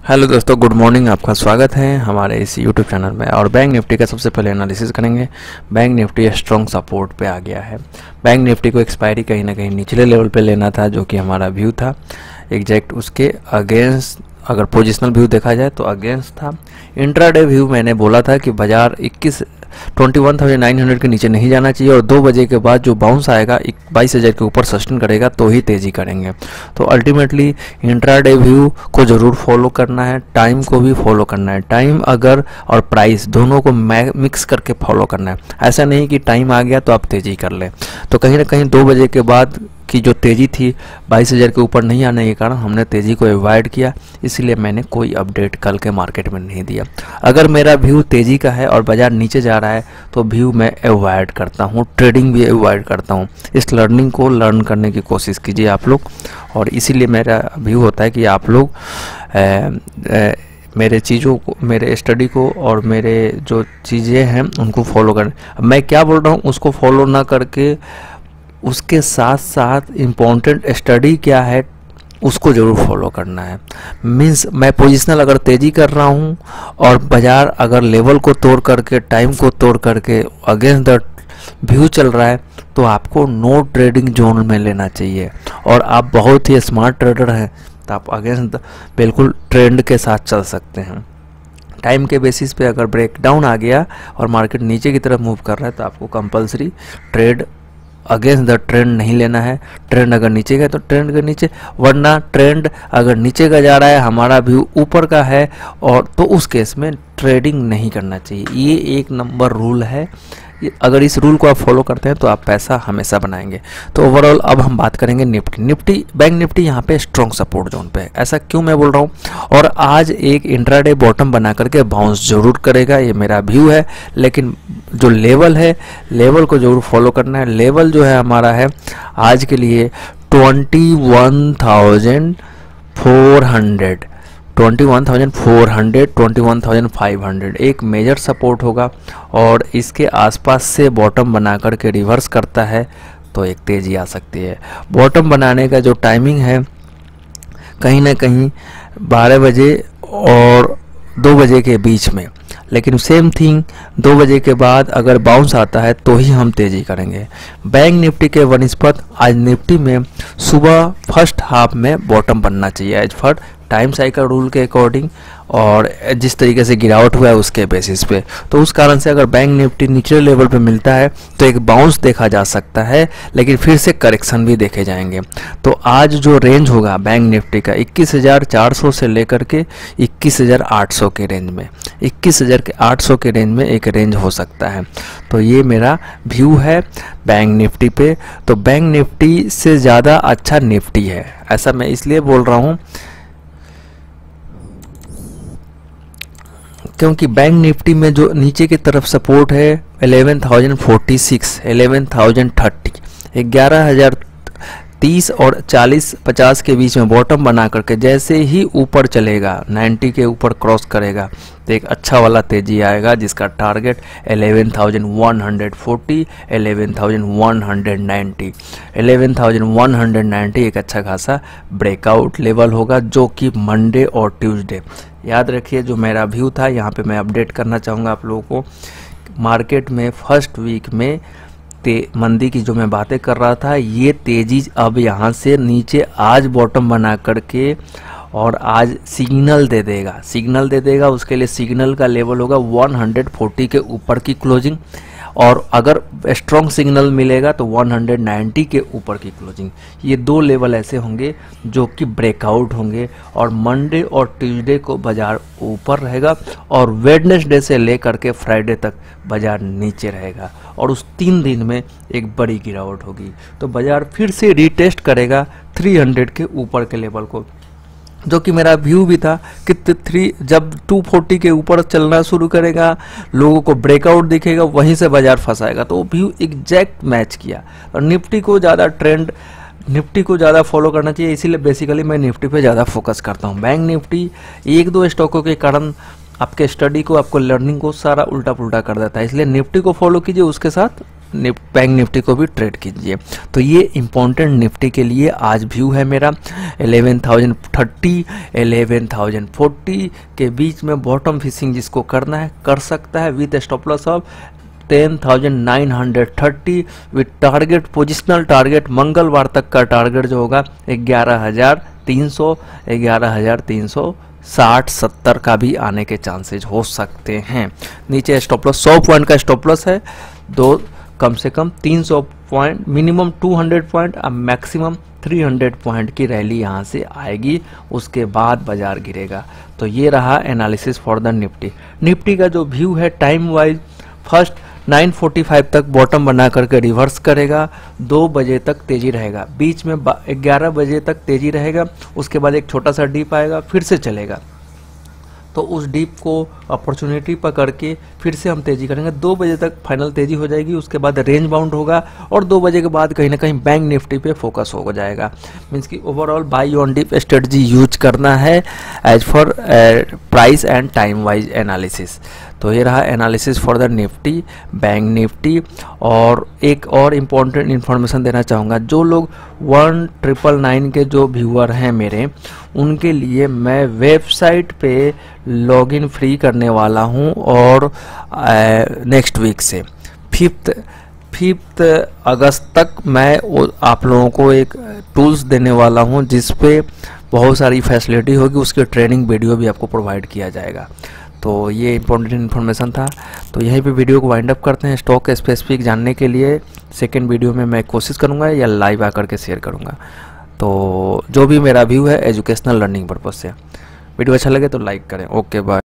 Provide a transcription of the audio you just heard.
Hello दोस्तों, good morning. आपका स्वागत है हमारे इस यूट्यूब चैनल में। और बैंक निफ्टी का सबसे पहले एनालिसिस करेंगे। बैंक निफ्टी स्ट्रॉन्ग सपोर्ट पे आ गया है। बैंक निफ्टी को एक्सपायरी कहीं ना कहीं निचले लेवल पे लेना था, जो कि हमारा व्यू था। एग्जैक्ट उसके अगेंस्ट अगर पोजिशनल व्यू देखा जाए तो अगेंस्ट था। इंट्राडे व्यू मैंने बोला था कि बाजार 21,900 के नीचे नहीं जाना चाहिए और 2 बजे के बाद जो बाउंस आएगा 22,000 के ऊपर सस्टेन करेगा तो ही तेज़ी करेंगे। तो अल्टीमेटली इंट्राडे व्यू को ज़रूर फॉलो करना है, टाइम को भी फॉलो करना है। टाइम अगर और प्राइस दोनों को मिक्स करके फॉलो करना है। ऐसा नहीं कि टाइम आ गया तो आप तेज़ी कर लें। तो कहीं ना कहीं 2 बजे के बाद की जो तेज़ी थी 22,000 के ऊपर नहीं आने के कारण हमने तेज़ी को अवॉइड किया, इसलिए मैंने कोई अपडेट कल के मार्केट में नहीं दिया। अगर मेरा व्यू तेज़ी का है और बाज़ार नीचे जा रहा है तो व्यू मैं अवॉइड करता हूँ, ट्रेडिंग भी अवॉइड करता हूँ। इस लर्निंग को लर्न करने की कोशिश कीजिए आप लोग, और इसीलिए मेरा व्यू होता है कि आप लोग मेरे चीज़ों को, मेरे स्टडी को और मेरे जो चीज़ें हैं उनको फॉलो करें। मैं क्या बोल रहा हूँ उसको फॉलो ना करके उसके साथ साथ इम्पोर्टेंट स्टडी क्या है उसको ज़रूर फॉलो करना है। मीन्स मैं पोजिशनल अगर तेज़ी कर रहा हूँ और बाज़ार अगर लेवल को तोड़ करके, टाइम को तोड़ करके अगेंस्ट द व्यू चल रहा है तो आपको नो ट्रेडिंग जोन में लेना चाहिए। और आप बहुत ही स्मार्ट ट्रेडर हैं तो आप अगेंस्ट बिल्कुल ट्रेंड के साथ चल सकते हैं। टाइम के बेसिस पे अगर ब्रेकडाउन आ गया और मार्केट नीचे की तरफ मूव कर रहा है तो आपको compulsory trade against the trend नहीं लेना है। ट्रेंड अगर नीचे गया तो ट्रेंड के नीचे, वरना ट्रेंड अगर नीचे का जा रहा है, हमारा व्यू ऊपर का है, और तो उस केस में ट्रेडिंग नहीं करना चाहिए। ये एक नंबर रूल है। अगर इस रूल को आप फॉलो करते हैं तो आप पैसा हमेशा बनाएंगे। तो ओवरऑल अब हम बात करेंगे निफ्टी। बैंक निफ्टी यहाँ पे स्ट्रॉन्ग सपोर्ट जोन पे है। ऐसा क्यों मैं बोल रहा हूँ, और आज एक इंट्राडे बॉटम बना करके बाउंस जरूर करेगा, ये मेरा व्यू है। लेकिन जो लेवल है, लेवल को जरूर फॉलो करना है। लेवल जो है हमारा है आज के लिए 21,400, 21,500 एक मेजर सपोर्ट होगा, और इसके आसपास से बॉटम बना करके रिवर्स करता है तो एक तेज़ी आ सकती है। बॉटम बनाने का जो टाइमिंग है कहीं ना कहीं 12 बजे और 2 बजे के बीच में, लेकिन सेम थिंग 2 बजे के बाद अगर बाउंस आता है तो ही हम तेज़ी करेंगे। बैंक निफ्टी के वनिस्पत आज निफ्टी में सुबह फर्स्ट हाफ में बॉटम बनना चाहिए as per time cycle rule के अकॉर्डिंग, और जिस तरीके से गिरावट हुआ है उसके बेसिस पे। तो उस कारण से अगर बैंक निफ्टी निचले लेवल पे मिलता है तो एक बाउंस देखा जा सकता है, लेकिन फिर से करेक्शन भी देखे जाएंगे। तो आज जो रेंज होगा बैंक निफ्टी का 21,400 से लेकर के 21,800 के रेंज में, 21,800 के रेंज में एक रेंज हो सकता है। तो ये मेरा व्यू है बैंक निफ्टी पे। तो बैंक निफ्टी से ज़्यादा अच्छा निफ्टी है, ऐसा मैं इसलिए बोल रहा हूँ क्योंकि बैंक निफ्टी में जो नीचे की तरफ सपोर्ट है 11,046, 11,030, 11,030 और 40-50 के बीच में बॉटम बना करके जैसे ही ऊपर चलेगा, 90 के ऊपर क्रॉस करेगा तो एक अच्छा वाला तेजी आएगा, जिसका टारगेट 11,140, 11,190, 11,190 एक अच्छा खासा ब्रेकआउट लेवल होगा, जो कि मंडे और ट्यूसडे। याद रखिए, जो मेरा व्यू था यहाँ पे मैं अपडेट करना चाहूँगा आप लोगों को। मार्केट में फर्स्ट वीक में मंदी की जो मैं बातें कर रहा था, ये तेजी अब यहाँ से नीचे आज बॉटम बना करके और आज सिग्नल दे देगा। उसके लिए सिग्नल का लेवल होगा 140 के ऊपर की क्लोजिंग, और अगर स्ट्रॉन्ग सिग्नल मिलेगा तो 190 के ऊपर की क्लोजिंग। ये 2 लेवल ऐसे होंगे जो कि ब्रेकआउट होंगे, और मंडे और ट्यूसडे को बाजार ऊपर रहेगा, और वेडनेसडे से लेकर के फ्राइडे तक बाजार नीचे रहेगा, और उस 3 दिन में एक बड़ी गिरावट होगी। तो बाजार फिर से रीटेस्ट करेगा 300 के ऊपर के लेवल को, जो कि मेरा व्यू भी था कि जब 240 के ऊपर चलना शुरू करेगा, लोगों को ब्रेकआउट दिखेगा, वहीं से बाजार फंसाएगा। तो वो व्यू एग्जैक्ट मैच किया। और निफ्टी को ज़्यादा फॉलो करना चाहिए, इसीलिए बेसिकली मैं निफ्टी पे ज़्यादा फोकस करता हूँ। बैंक निफ्टी 1-2 स्टॉकों के कारण आपके स्टडी को, आपको लर्निंग को सारा उल्टा पुल्टा कर देता है, इसलिए निफ्टी को फॉलो कीजिए, उसके साथ बैंक निफ्टी को भी ट्रेड कीजिए। तो ये इम्पोर्टेंट निफ्टी के लिए आज व्यू है मेरा 11,030 11,040 के बीच में बॉटम फिशिंग जिसको करना है कर सकता है with stop loss off 10,930 with target positional target मंगलवार तक का टारगेट जो होगा 11,300 11,360-70 का भी आने के चांसेज हो सकते हैं। नीचे स्टॉप लॉस 100 पॉइंट का स्टॉप लॉस है, दो कम से कम 300 पॉइंट, मिनिमम 200 पॉइंट और मैक्सिमम 300 पॉइंट की रैली यहाँ से आएगी, उसके बाद बाजार गिरेगा। तो ये रहा analysis for the Nifty. Nifty का जो व्यू है टाइम वाइज, फर्स्ट 9:45 तक बॉटम बना करके रिवर्स करेगा, 2 बजे तक तेजी रहेगा, बीच में 11 बजे तक तेजी रहेगा, उसके बाद एक छोटा सा डीप आएगा, फिर से चलेगा। तो उस डीप को अपॉर्चुनिटी पकड़ के फिर से हम तेजी करेंगे, 2 बजे तक फाइनल तेजी हो जाएगी, उसके बाद रेंज बाउंड होगा और 2 बजे के बाद कहीं ना कहीं बैंक निफ्टी पे फोकस हो जाएगा। मीन्स कि overall buy on dip strategy use करना है as per price and time wise analysis. तो ये रहा analysis for the Nifty, bank Nifty. और एक और इम्पॉर्टेंट इन्फॉर्मेशन देना चाहूँगा, जो लोग 1999 के जो व्यूअर हैं मेरे, उनके लिए मैं वेबसाइट पे लॉगिन फ्री करने वाला हूं और नेक्स्ट वीक से 5 अगस्त तक मैं आप लोगों को एक टूल्स देने वाला हूं जिस पे बहुत सारी फैसिलिटी होगी, उसके ट्रेनिंग वीडियो भी आपको प्रोवाइड किया जाएगा। तो ये इंपॉर्टेंट इन्फॉर्मेशन था। तो यहीं पे वीडियो को वाइंड अप करते हैं। स्टॉक स्पेसिफिक जानने के लिए सेकेंड वीडियो में मैं कोशिश करूँगा या लाइव आकर के शेयर करूँगा। तो जो भी मेरा व्यू है एजुकेशनल लर्निंग पर्पज़ से। वीडियो अच्छा लगे तो लाइक करें। Okay bye.